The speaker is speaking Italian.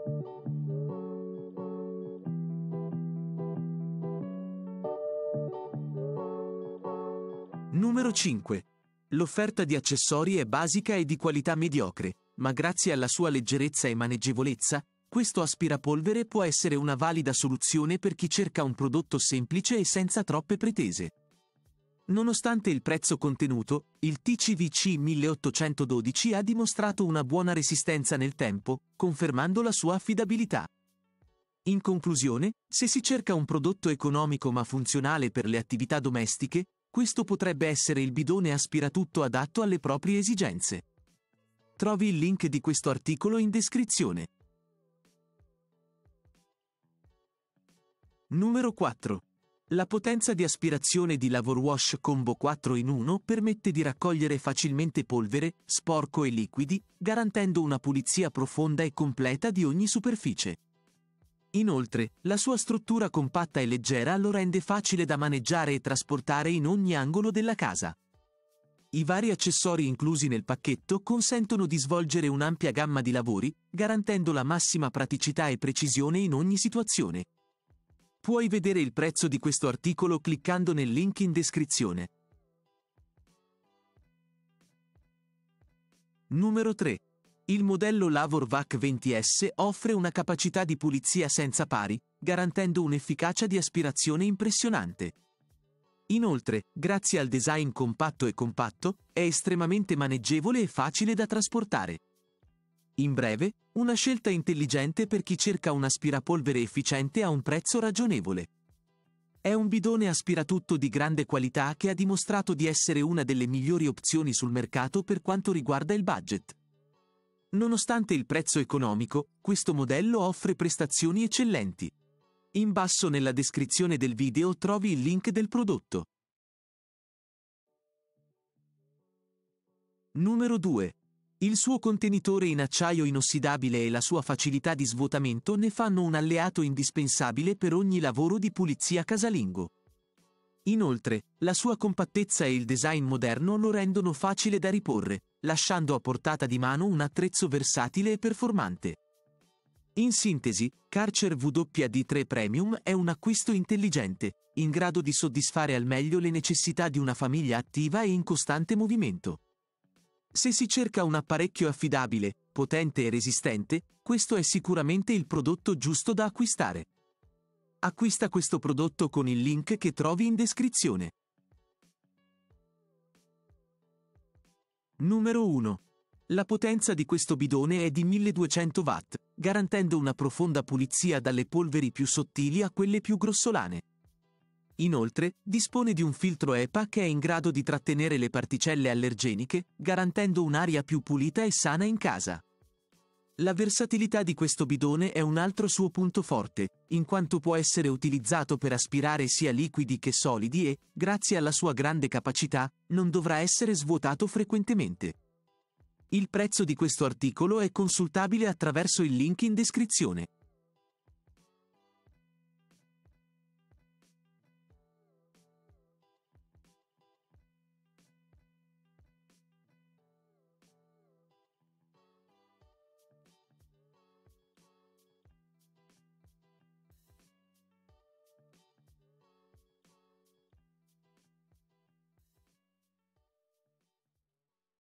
Numero 5. L'offerta di accessori è basica e di qualità mediocre, ma grazie alla sua leggerezza e maneggevolezza, questo aspirapolvere può essere una valida soluzione per chi cerca un prodotto semplice e senza troppe pretese. Nonostante il prezzo contenuto, il TCVC 1812 ha dimostrato una buona resistenza nel tempo, confermando la sua affidabilità. In conclusione, se si cerca un prodotto economico ma funzionale per le attività domestiche, questo potrebbe essere il bidone aspiratutto adatto alle proprie esigenze. Trovi il link di questo articolo in descrizione. Numero 4. La potenza di aspirazione di Lavorwash Combo 4 in 1 permette di raccogliere facilmente polvere, sporco e liquidi, garantendo una pulizia profonda e completa di ogni superficie. Inoltre, la sua struttura compatta e leggera lo rende facile da maneggiare e trasportare in ogni angolo della casa. I vari accessori inclusi nel pacchetto consentono di svolgere un'ampia gamma di lavori, garantendo la massima praticità e precisione in ogni situazione. Puoi vedere il prezzo di questo articolo cliccando nel link in descrizione. Numero 3. Il modello Lavor Vac 20S offre una capacità di pulizia senza pari, garantendo un'efficacia di aspirazione impressionante. Inoltre, grazie al design compatto e compatto, è estremamente maneggevole e facile da trasportare. In breve, una scelta intelligente per chi cerca un aspirapolvere efficiente a un prezzo ragionevole. È un bidone aspiratutto di grande qualità che ha dimostrato di essere una delle migliori opzioni sul mercato per quanto riguarda il budget. Nonostante il prezzo economico, questo modello offre prestazioni eccellenti. In basso nella descrizione del video trovi il link del prodotto. Numero 2. Il suo contenitore in acciaio inossidabile e la sua facilità di svuotamento ne fanno un alleato indispensabile per ogni lavoro di pulizia casalingo. Inoltre, la sua compattezza e il design moderno lo rendono facile da riporre, lasciando a portata di mano un attrezzo versatile e performante. In sintesi, Karcher WD3 Premium è un acquisto intelligente, in grado di soddisfare al meglio le necessità di una famiglia attiva e in costante movimento. Se si cerca un apparecchio affidabile, potente e resistente, questo è sicuramente il prodotto giusto da acquistare. Acquista questo prodotto con il link che trovi in descrizione. Numero 1. La potenza di questo bidone è di 1200 watt, garantendo una profonda pulizia dalle polveri più sottili a quelle più grossolane. Inoltre, dispone di un filtro EPA che è in grado di trattenere le particelle allergeniche, garantendo un'aria più pulita e sana in casa. La versatilità di questo bidone è un altro suo punto forte, in quanto può essere utilizzato per aspirare sia liquidi che solidi e, grazie alla sua grande capacità, non dovrà essere svuotato frequentemente. Il prezzo di questo articolo è consultabile attraverso il link in descrizione.